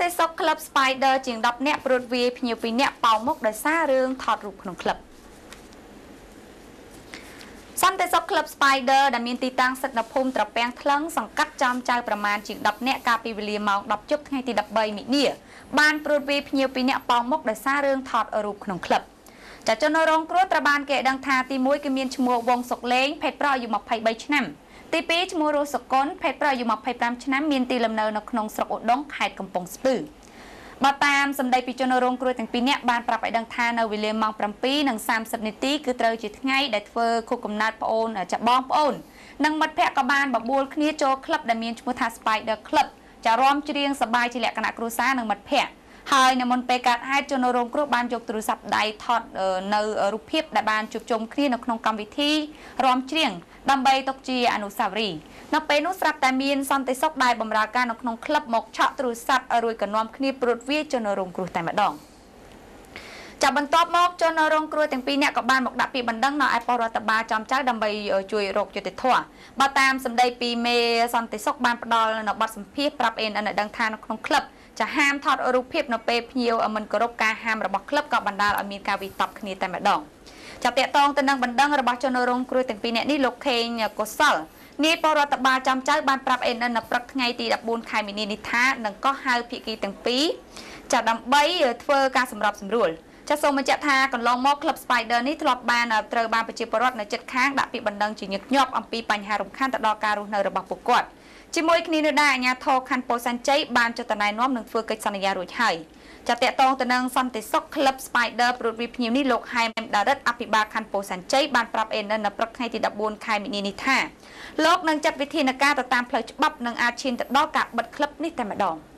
តិសុខក្លឹប Spider ជាង10នាក់ព្រួតវាយភ្ញៀវ2នាក់ប៉ោមុខដោយសាររឿងថតរូបក្នុងក្លឹបសន្តិសុខក្លឹប Spider ដែលមានទីតាំងស្ថិតនៅភូមិត្រពាំងថ្លឹងសង្កាត់ចំចៅប្រមាណជាង10នាក់កាលពីវេលាម៉ោង10យប់ថ្ងៃទី13មិនិនាបានព្រួតវាយភ្ញៀវ2នាក់ប៉ោមុខដោយសាររឿងថតរូបក្នុងក្លឹបចាជនរងគ្រោះត្រូវបានគេឲ្យដឹងថាទី1គឺមានឈ្មោះវងសុកលេងភេទប្រុសអាយុ23ឆ្នាំទី2ឈ្មោះរស់សុគន្ធភេទប្រុសអាយុ25ឆ្នាំមានទីលំនៅនៅក្នុងស្រុកឧដុង្គខេត្តកំពង់ស្ពឺបើតាមសម្ដីពីជនរងគ្រោះទាំងពីរនាក់បានប្រាប់ឲ្យដឹងថានៅវេលាម៉ោង7:30នាទីគឺត្រូវជាថ្ងៃដែលធ្វើខួបកំណើតប្អូនចាបងប្អូននិងមិត្តភ័ក្តិក៏បានបបួលគ្នាចូលក្លឹបដែលមានឈ្មោះថា Spider Club ចារាំច្រៀងសប្បាយជាលក្ខណៈគ្រួសារនិងមិត្តភ័ក្តិហើយនៅមុនពេលកើតហេតុជនរងគ្រោះបានយកទូរស័ព្ទដៃថតនៅរូបភាពដែលបានជួបជុំគ្នានៅក្នុងកម្មវិធីរាំច្រៀងដើម្បីទុកជាអនុស្សាវរីយ៍នៅពេលនោះស្រាប់តែមានសន្តិសុខដែលបម្រើការនៅក្នុងក្លឹបមកឆក់ទូរស័ព្ទរួចក៏នាំគ្នាព្រួតវាយជនរងគ្រោះតែម្ដងចាប់បន្ទាប់មកជនរងគ្រោះទាំងពីរនាក់ក៏បានមកដាក់ពាក្យបណ្ដឹងនៅឯប៉ុស្តិ៍រដ្ឋបាលចំចៅដើម្បីជួយរកយុត្តិធម៌បើតាមសម្ដីពីមេសន្តិសុខបានផ្ដល់នៅបទសម្ភាសន៍ប្រាប់ ANN ឲ្យដឹងថានៅក្នុងក្លឹបចាហាមថតរូបភាពនៅពេលភ្ញៀវមិនគោរពការហាមរបស់ក្លឹបក៏បណ្ដាលឲ្យមានការវិតប់គ្នាតែម្ដងចាប់តាក់ទងទៅនឹងបណ្ដឹងរបស់ជនរងគ្រោះទាំងពីរនាក់នេះលោកខេងកុសលនាយប៉ុស្តិ៍រដ្ឋបាលចំចៅបានប្រាប់ ANN នៅព្រឹកថ្ងៃទី14ខែមីនានេះថានឹងក៏ហៅភាគីទាំងពីរចាដើម្បីធ្វើការសម្របសម្រួលចាសូមបញ្ជាក់ថាកន្លងមកក្លឹប Spider នេះធ្លាប់បានត្រូវបានប្រជាពលរដ្ឋនៅជិតខាងដាក់ពាក្យបណ្ដឹងជាញឹកញាប់អំពីបញ្ហារំខានទៅដល់ការរស់នៅរបស់ពួកគាត់ជាមួយគ្នានោះដែរអាជ្ញាធរខណ្ឌពោធិ៍សែនជ័យបានចុះតំណែងនាំនឹងធ្វើកិច្ចសន្យារួចហើយចាតកតងទៅនឹងសន្តិសុខក្លឹប Spider ព្រួតវាយភ្ញៀវនេះលោកហែមដារិតអភិបាលខណ្ឌពោធិ៍សែនជ័យបានប្រាប់ ANN នៅព្រឹកថ្ងៃទី14ខែមីនានេះថាលោកនឹងចាត់វិធានការទៅតាមផ្លូវច្បាប់និងអាចឈានទៅដល់ការបិទក្លឹបនេះតែម្ដង